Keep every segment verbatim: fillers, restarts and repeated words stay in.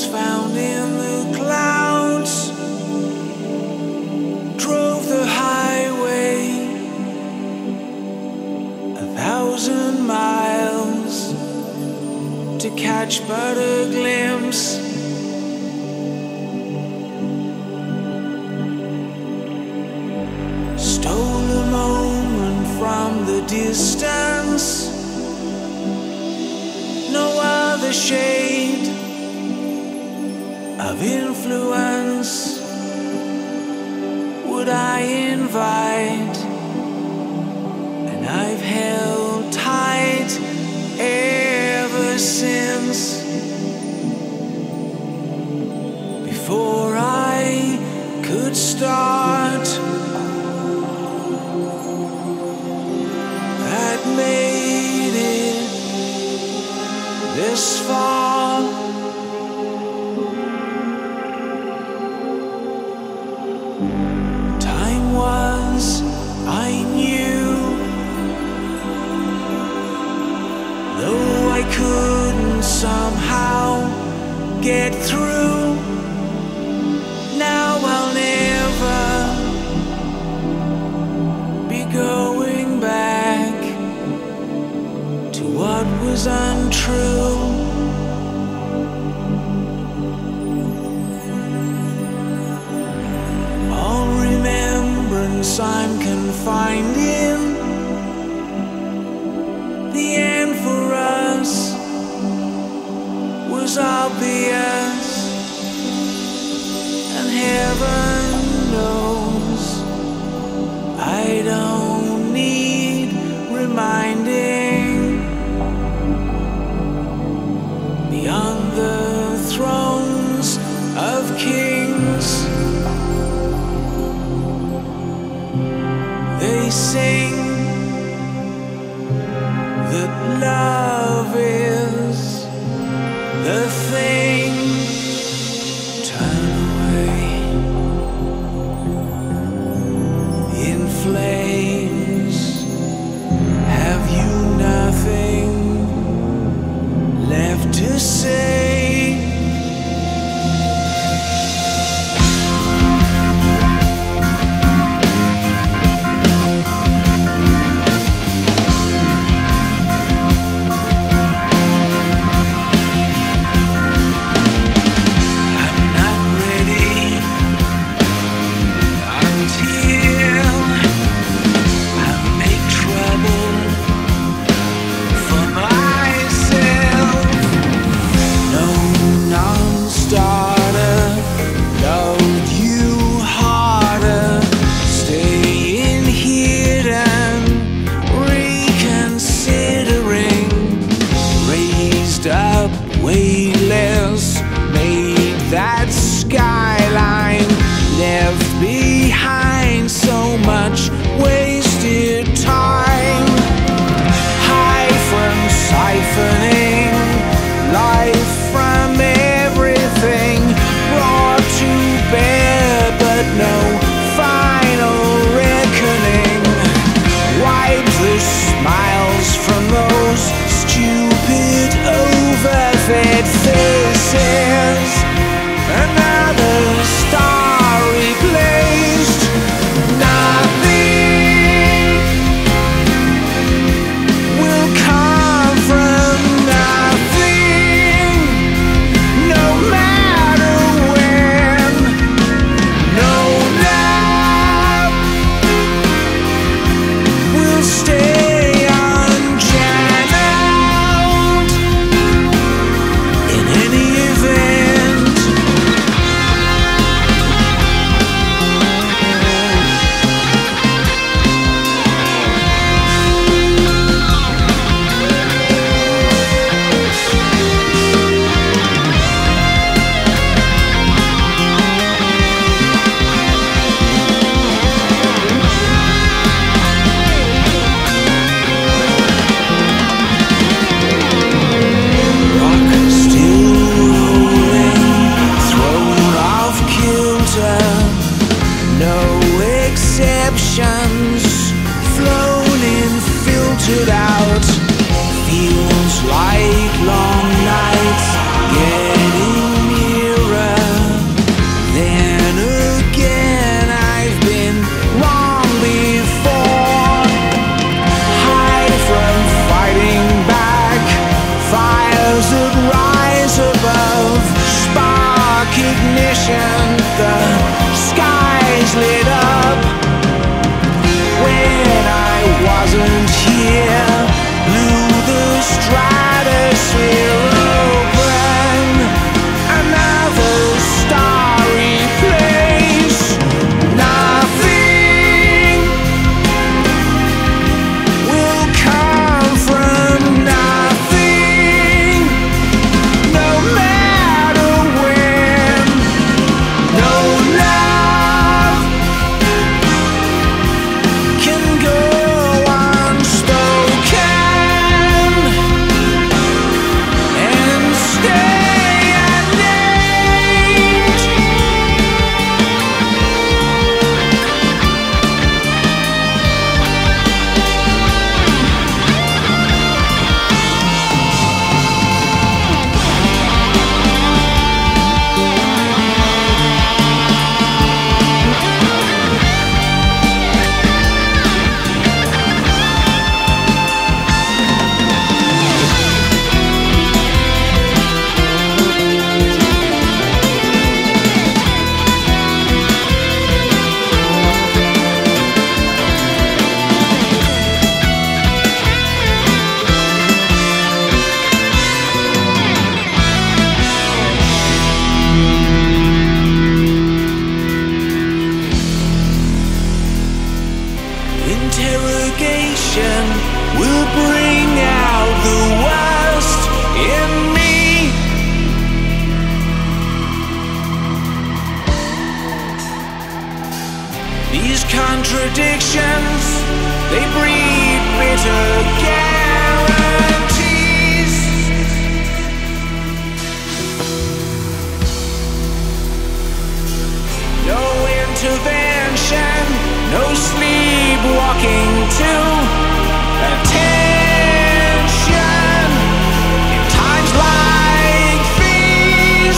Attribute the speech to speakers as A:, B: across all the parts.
A: was found in the clouds, drove the highway a thousand miles to catch but a glimpse. Stole a moment from the distance, no other shade of influence would I invite, and I've held tight ever since. Before I could start, that made it this far. Time was, I knew, though I couldn't somehow get through. Now I'll never be going back to what was untrue. All remembrance I'm confined in, the end for us was obvious, and heaven knows I don't need reminding. Beyond the thrones of kings, they sing that love is the thing. Turn away in flame. and again I've been wrong before. Hide from fighting back, fires that rise above, spark ignition, the skies lit up. When I wasn't here, blew the stratosphere open, another starry place. Nothing will come from nothing, no matter when. No love can go unspoken and stay unnamed. Interrogation will bring out the worst in me. These contradictions, they breed bitter guarantees. No intervention, no sleepwalking to attention in times like these.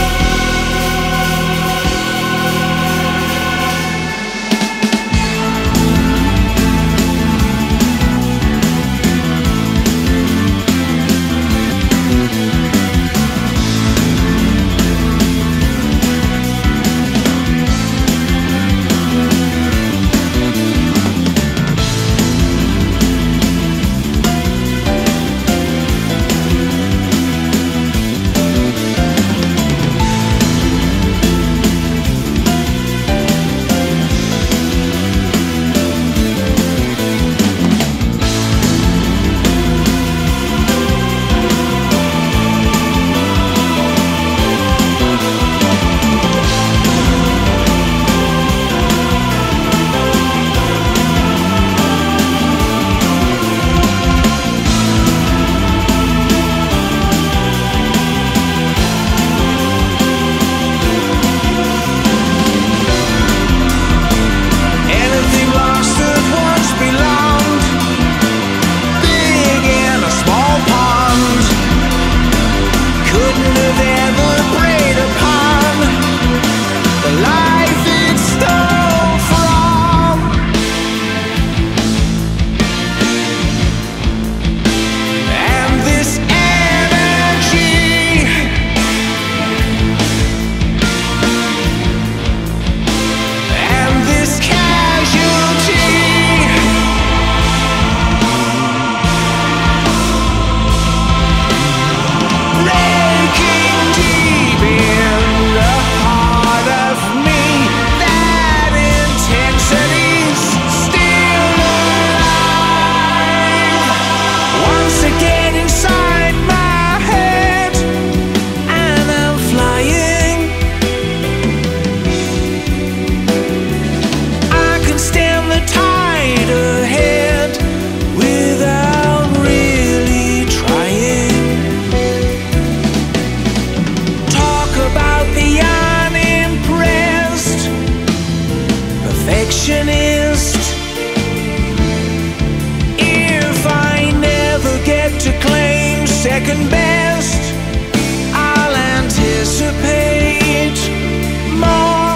A: second best. I'll anticipate more.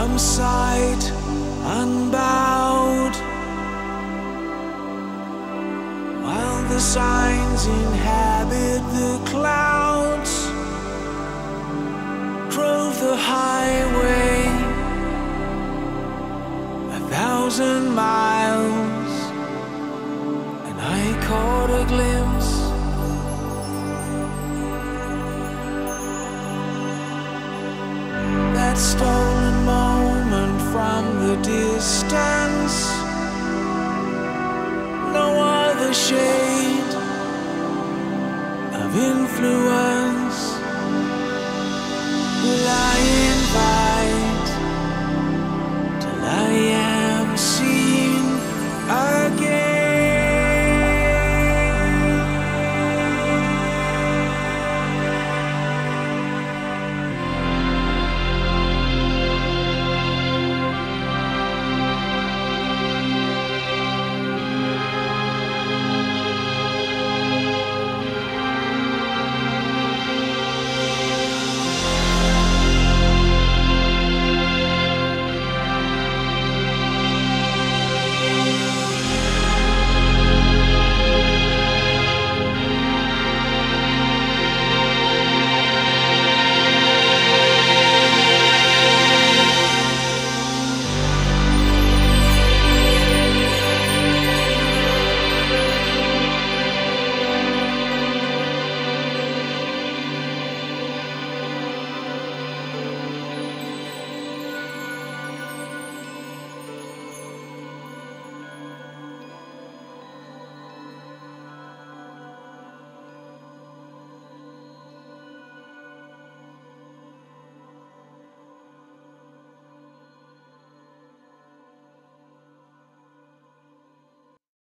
A: from sight unbowed, while the signs inhabit the clouds, drove the highway a thousand miles, and I caught a glimpse that stolen moment from the distance. No other shade of influence